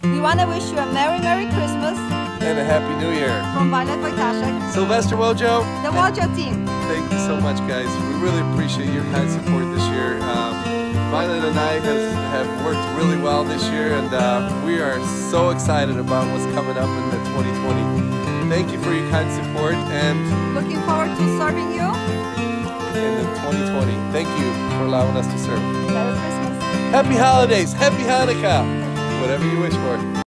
We want to wish you a Merry Christmas. And a Happy New Year. From Violet Wojtaszek. Sylvester WOJO. The WOJO Team. Thank you so much, guys. We really appreciate your kind support this year. Violet and I have worked really well this year, and we are so excited about what's coming up in the 2020. Thank you for your kind support, and looking forward to serving you in the 2020. Thank you for allowing us to serve. Merry Christmas. Happy holidays, happy Hanukkah, whatever you wish for.